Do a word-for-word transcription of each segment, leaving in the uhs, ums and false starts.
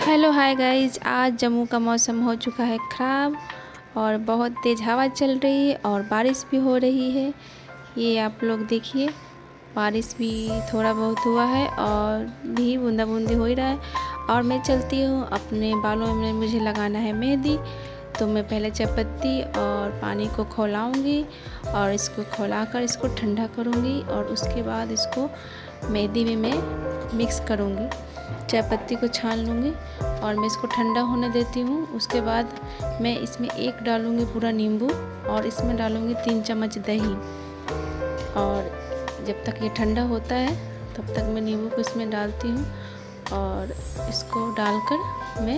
Hello hi guys, आज जम्मू का मौसम हो चुका है ख़राब और बहुत तेज़ हवा चल रही है और बारिश भी हो रही है। ये आप लोग देखिए, बारिश भी थोड़ा बहुत हुआ है और भी बूंदा बूंदी हो ही रहा है। और मैं चलती हूँ अपने बालों में, मुझे लगाना है मेहंदी। तो मैं पहले चायपत्ती और पानी को खौलाऊँगी और इसको खौलाकर इसको ठंडा करूँगी और उसके बाद इसको मेहंदी में मैं मिक्स करूँगी। चायपत्ती को छान लूँगी और मैं इसको ठंडा होने देती हूँ। उसके बाद मैं इसमें एक डालूँगी पूरा नींबू और इसमें डालूँगी तीन चम्मच दही। और जब तक ये ठंडा होता है तब तक मैं नींबू को इसमें डालती हूँ और इसको डालकर मैं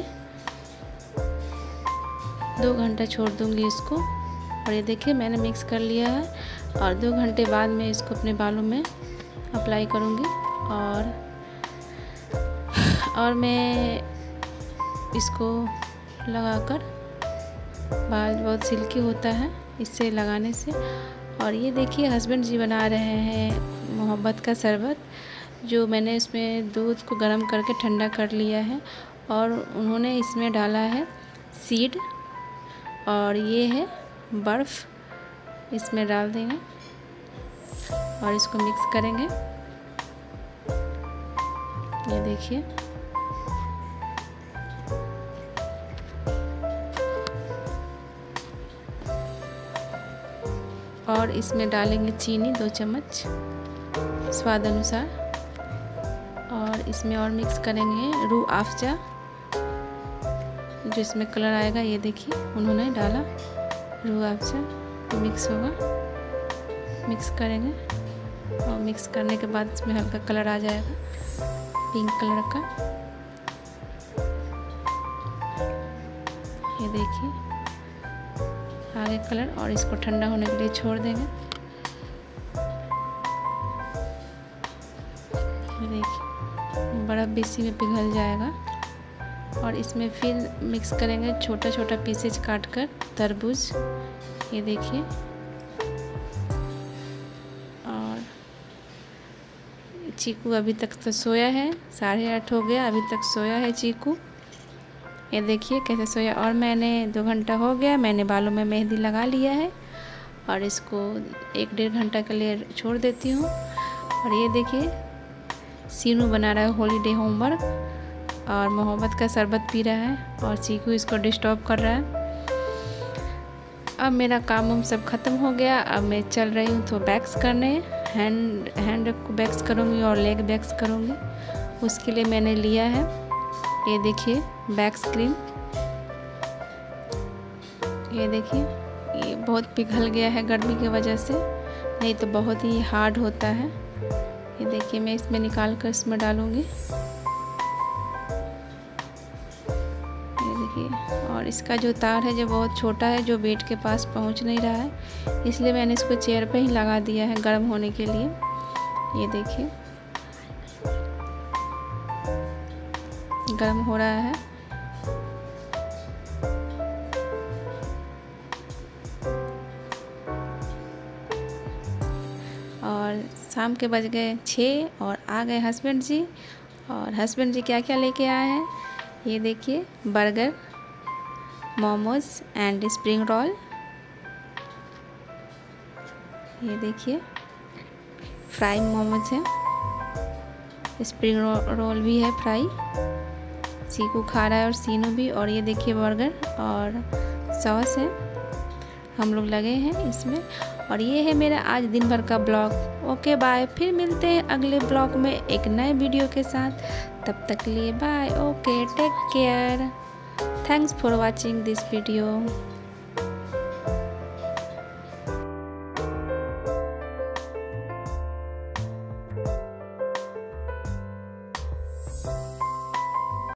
दो घंटा छोड़ दूँगी इसको। और ये देखिए मैंने मिक्स कर लिया है और दो घंटे बाद मैं इसको अपने बालों में अप्लाई करूँगी। और और मैं इसको लगाकर, बाल बहुत सिल्की होता है इससे लगाने से। और ये देखिए हस्बैंड जी बना रहे हैं मोहब्बत का शरबत, जो मैंने इसमें दूध को गर्म करके ठंडा कर लिया है और उन्होंने इसमें डाला है सीड और ये है बर्फ़, इसमें डाल देंगे और इसको मिक्स करेंगे। ये देखिए और इसमें डालेंगे चीनी दो चम्मच स्वाद अनुसार। और इसमें और मिक्स करेंगे रूह अफ़ज़ा, जो इसमें कलर आएगा। ये देखिए उन्होंने डाला रूह अफ़ज़ा, मिक्स होगा, मिक्स करेंगे और मिक्स करने के बाद इसमें हल्का कलर आ जाएगा पिंक कलर का। ये देखिए आगे कलर, और इसको ठंडा होने के लिए छोड़ देंगे। ये देखिए बर्फ़ भी इसी में पिघल जाएगा। और इसमें फिर मिक्स करेंगे छोटा छोटा पीसेज काट कर तरबूज। ये देखिए, और चीकू अभी तक तो सोया है, साढ़े आठ हो गया, अभी तक सोया है चीकू। ये देखिए कैसे सोया। और मैंने दो घंटा हो गया, मैंने बालों में मेहंदी लगा लिया है और इसको एक डेढ़ घंटा के लिए छोड़ देती हूँ। और ये देखिए सीनू बना रहा है हॉलीडे होमवर्क और मोहब्बत का शरबत पी रहा है और चीकू इसको डिस्टर्ब कर रहा है। अब मेरा काम वाम सब ख़त्म हो गया। अब मैं चल रही हूँ तो बैक्स करने, हैंड हैंड को बैक्स करूँगी और लेग बैक्स करूँगी। उसके लिए मैंने लिया है, ये देखिए बैक्स क्रीम। ये देखिए ये बहुत पिघल गया है गर्मी की वजह से, नहीं तो बहुत ही हार्ड होता है। ये देखिए मैं इसमें निकाल कर इसमें डालूँगी। ये देखिए, और इसका जो तार है जो बहुत छोटा है, जो बेड के पास पहुंच नहीं रहा है, इसलिए मैंने इसको चेयर पे ही लगा दिया है गर्म होने के लिए। ये देखिए गर्म हो रहा है। और शाम के बज गए छः और आ गए हस्बैंड जी। और हस्बैंड जी क्या क्या लेके आए हैं, ये देखिए burger, momos and spring roll. ये देखिए फ्राई मोमोज है, स्प्रिंग रो, रोल भी है फ्राई। चीकू खा रहा है और सीनू भी। और ये देखिए बर्गर और सॉस है, हम लोग लगे हैं इसमें। और ये है मेरा आज दिन भर का ब्लॉग। ओके बाय, फिर मिलते हैं अगले ब्लॉग में एक नए वीडियो के साथ। तब तक लिए bye, okay take care, thanks for watching this video.